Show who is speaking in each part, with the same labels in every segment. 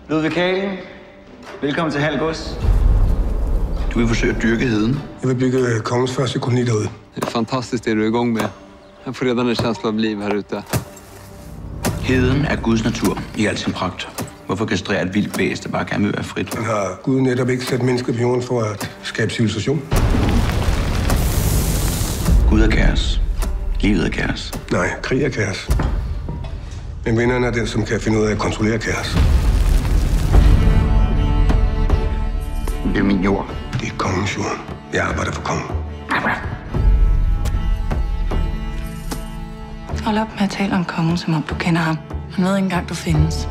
Speaker 1: Ludvig Kalen, velkommen til Halgås.
Speaker 2: Du vil forsøge at dyrke heden.
Speaker 3: Jeg vil bygge kongens første koloni derude.
Speaker 4: Det er fantastisk, det du er i gang med. Jeg får redan en känsla av liv her ute.
Speaker 2: Heden er Guds natur i al sin pragt. Hvorfor kastrere et vildt væsen, der bare gerne vil være frit?
Speaker 3: Man har Gud netop ikke sat mennesker på jorden for at skabe civilisation.
Speaker 2: Gud er kaos. Livet er kaos.
Speaker 3: Nej, krig er kaos. Men vinderen er den, som kan finde ud af at kontrollere kaos.
Speaker 2: Det er min jord.
Speaker 3: Det er kongens jord. Jeg arbejder for kongen.
Speaker 5: Hold op med at tale om kongen, som om du kender ham. Han ved ikke engang, du findes.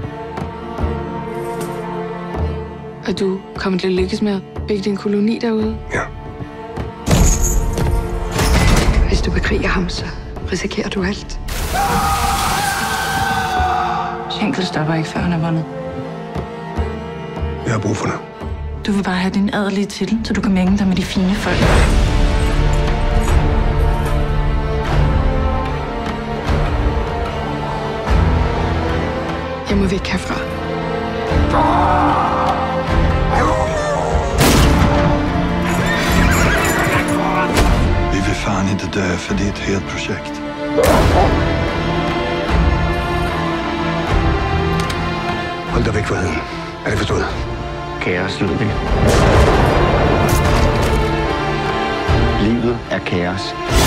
Speaker 6: Og du kommer til at lykkes med at bygge din koloni derude?
Speaker 3: Ja.
Speaker 6: Hvis du bekriger ham, så risikerer du alt.
Speaker 5: Schenkel stopper ikke, før han er vundet.
Speaker 3: Jeg har brug for det.
Speaker 5: Du vil bare have din adelige titel, så du kan mænge dig med de fine folk.
Speaker 6: Jeg må væk herfra.
Speaker 7: Vi vil fan inte dö för det är ett helt projekt.
Speaker 3: Hold dig væk fra heden. Er det forstået?
Speaker 1: Kaos, Ludvig. Livet er kaos.